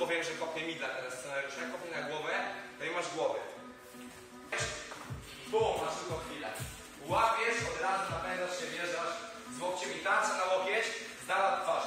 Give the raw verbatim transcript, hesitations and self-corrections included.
powiem, że kopnie midla teraz scenariusz. Jak kopnie na głowę, to nie masz głowy. Bum, masz tylko chwilę. Łapiesz, od razu napędzasz się, wjeżdżasz z łokciem i tarcza na łokieć, z dala twarz.